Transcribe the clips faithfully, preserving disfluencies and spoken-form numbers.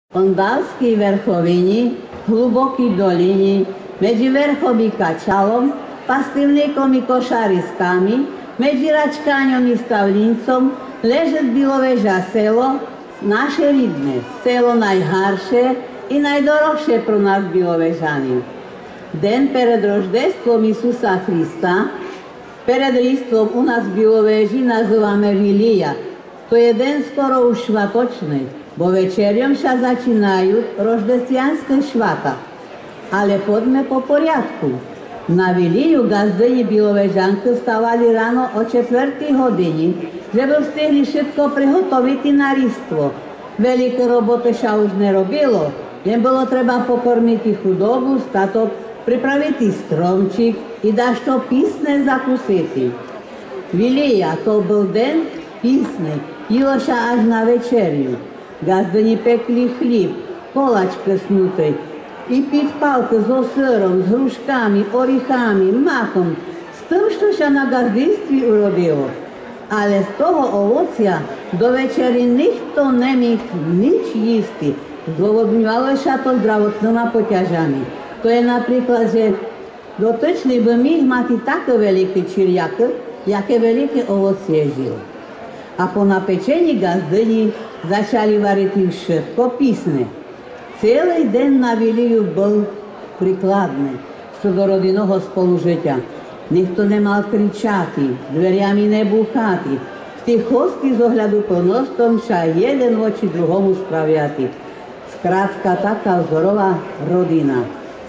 Ondalskej vrchovini, hlubokej dolini, medzi vrchom i kačalom, pastivníkom i košariskami, medzi račkaňom i stavlincom, leže Biloveža selo, naše ridne, selo najharšie i najdorožšie pro nás Bilovežany. Den pred roždestvom Isusa Hrista, pred Ristvom u nás v Biloveži nazývame Vilija. To je den skoro už švatočný, bo večerjom sa začínajú roždestianské švata. Ale poďme po poriadku. Na Viliju gazdyni Bilovežanky stávali ráno o četvrtej hodini, že by stihli všetko prihotoviť na Ristvo. Veľké roboty sa už nerobilo, len bolo treba pokormiť chudobu, statok, pripraviť stromčík i dašto písne zakusiť. Vilija, to bol den písne, jilo sa až na večerju. Gazdyni pekli chlíb, kolačke snutej i pitpalke so syrom, s hruškami, orichami, makom, s tým, čo sa na gazdinství urobilo. Ale z toho ovocia do večeri nikto nemíh nič jísti. Zdôvodňovalo sa to zdravotnými poťažami. To je napríklad, že dotyčný by míh mať také veľké čiriaky, jaké veľké ovocie žil. A po napečení gazdyni začali variť všetko písne. Celý den na Viliju bol prikladný, čo do rodinného spolužitia. Nikto nemal kričati, dveriami nebúchati. V tých hostí z ohľadu plnostom sa jeden voči druhomu spraviati. Skrátka, taká vzorová rodina.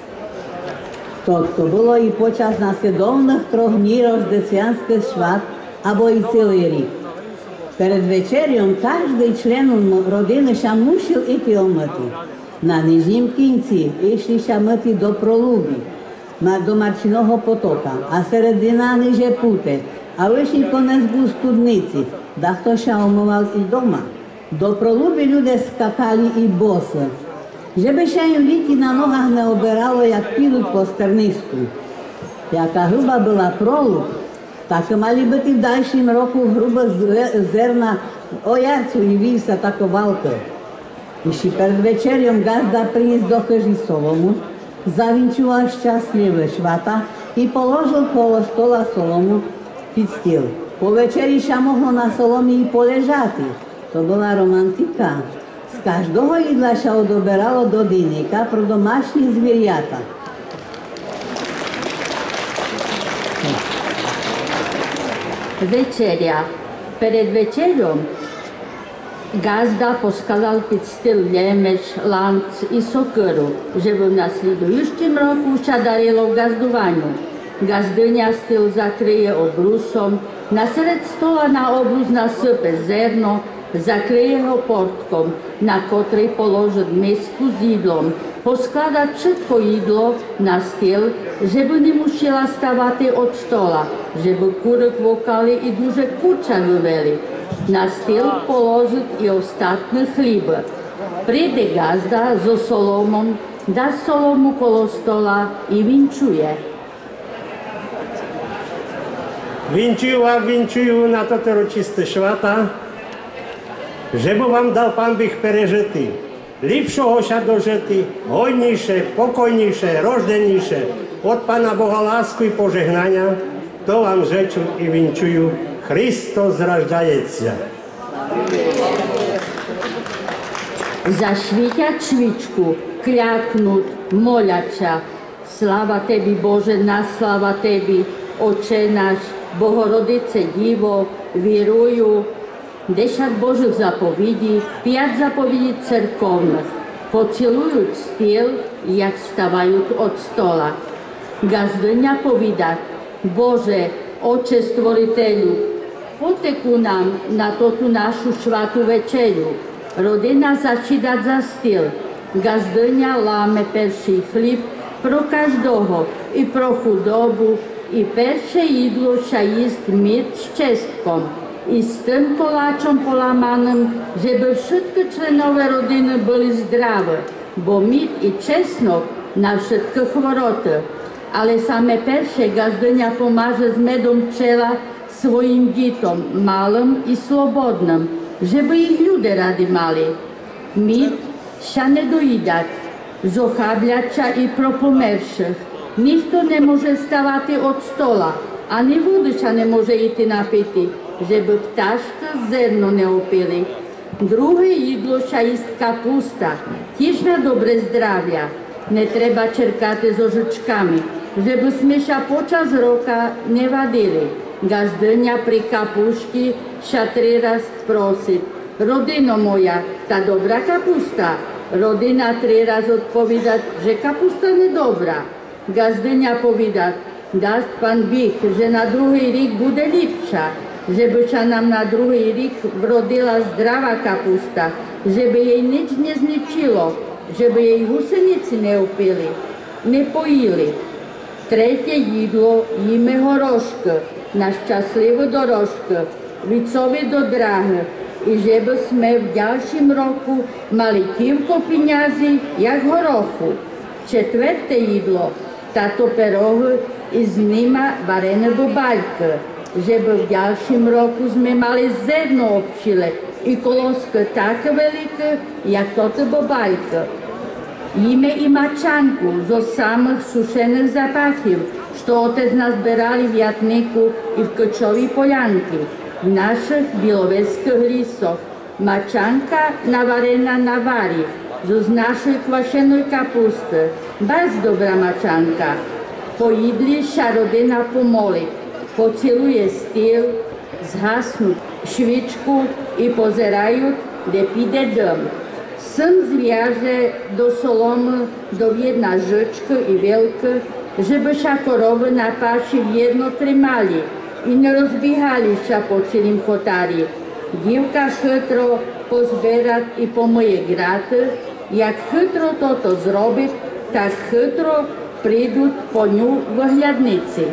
Toto bolo i počas nasledovných troch dní roždesianský švat, abo i celý rok. Pred večerjom každý člen rodiny sa musel ísť umyty. Na nižním kinci išli sa myty do proluby, do Marčiného potoka, a sredina niže púte, a vyšší konec ku studnici, dachto sa umýval i doma. Do proluby ľudia skakali i bosy, že by sa im líky na nohách neoberalo, jak píluť po strnisku. Jaká hruba bola prolub, tak mali by v dalším roku hrubo zerna ojarcu i vísa tako valke. Iši pred večerjom gazda priniesť do chyži solomu, zavinčoval šťastlivé švata i položil kolo stola solomu pід stіл. Po večeri sa mohlo na solomi i poležati. To bola romantika. Z každého jedla sa odoberalo do dýnika pro domášні zvieratá. Večerja. Pred večerjom gazda poskladal pід stіл лемеш, ланц і сокиру, že v nasledujúcim roku sa darilo gazdovanju. Gazdynia stіл zakryje obrusom, na sred stola na obrus nasype zerno, zakryje ho portkom, na kotrej položí misku s jídlom. Posklada všetko jídlo na stіл, že by nemusela stavati od stola, že by kurek vokali i duže kurča vyveli. Na stіл položiť i ostatné chlíby. Príde gazda so solomom, dá solomu kolo stola i vinčuje. Vinčujú a vinčujú na toto ročisté švata, že by vám dal Pán Bych perežety, lepšoho sa dožety, hojnejšie, pokojnejšie, roždenejšie, od Pána Boha lásku i požehnania, to vám žečú i vinčujú Hristos raždajecia. Zašvítať švičku, kľaknúť, moľača, sláva Tebi Bože, nasláva Tebi, Oče náš, Bohorodice Divo, vierujú, desať Božích zapovidí, piať zapovidí cerkovných, pocilujúc stіл, jak stavajú od stola. Gazdynia povídať, Bože, Oče stvoriteľu, poteku nám na totu našu švatú večeru. Rodina začídať za stіл. Gazdynia láme perší chlíb pro každého, i pro chudobu, i perše jídlo sa jísť mit s čestkom, i s tým koláčom polamanym, že by všetky členové rodiny boli zdravé, bo mit i česnok na všetky chvoroty. Ale same perše gazdynia pomáže s medom pčela svojim dítom, malým i slobodným, že by ich ľudia radi mali. Mit ша не доїдать, зохабляча і пропомерших. Ніхто не може ставати від стола, ані водича не може йти напити, щоб пташки зерно не опили. Друге їдло ша їсть капуста, тіж на добре здрав'я. Не треба черкати з ожичками, щоб сме ша почас рока не вадили. Газдиня при капушці ша три раз просить: родино моя, та добра капуста. Родина три раз відповідать, що капуста не добра. Газдиня повідать: дасть пан Біг, що на другий рік буде ліпша, щоб ша нам на другий рік вродила здрава капуста, щоб їй ніч не знічило, щоб їй гусениці не опили, не поїли. Третє їдло їме горошки, на щасливу дорожку, віцові до драги, і щоб сме в дальшім року мали кілько пінязі, як гороху. Четверте їдло – тато пироги і з ними варене бобальки, щоб в дальшім року сме мали зерно обчили і колоски так великі, як тоти бобальки. Їме і мачанку зо самих сушених запахів, що отець назбирали в ятнику і в Кичовій полянки, в наших біловецьких лісах. Мачанка наварена на варі, з нашої квашеної капусти. Без добра мачанка. Po jídli ša rodina pomolí, pociluje stýl, zhasnú švičku i pozerajú, kde píde dom. Syn zviaže do solomy do jedna žyczky i wielky, żeby ša korowy na paši jedno trimali i nie rozbíhali ša po celým chotari. Dívka chytro pozbierać i pomyje graty. Jak chytro toto zrobić, tak chytro прийдуть по ню виглядниці.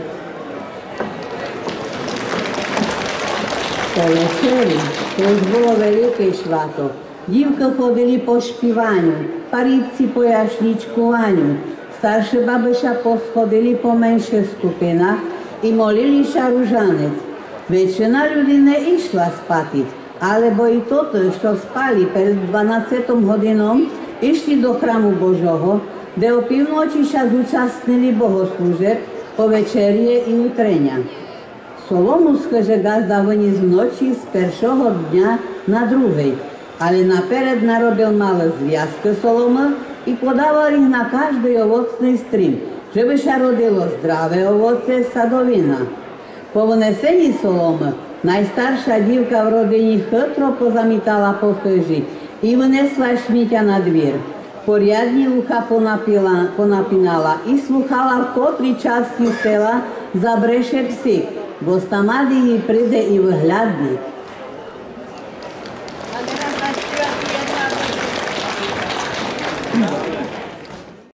Po večeri, to už bolo veľké švato, dívky chodili po špívaniu, parívci po jašničkovaniu, staršie babeša poschodili po menších skupinách i molili ša ružanec. Väčšina ľudí neišla spati, alebo i toto, čo spali pred dvanástou hodinom, išli do chrámu Božoho, де опівночі ша зучаснили богослужеб, повечер'є і утрення. Солому схоже газда виніс вночі з першого дня на другий, але наперед наробив мали зв'язки соломи і подавав їх на кожний овоцний стрім, щоб ша родило здраве овоце садовина. По внесенні соломи найстарша дівка в родині хитро позамітала по хижі і винесла шміття на двір. Порядні вуха понапіла, понапінала і слухала, в котрій часті села забреше псик, бо стамаді їй прийде і виглядник.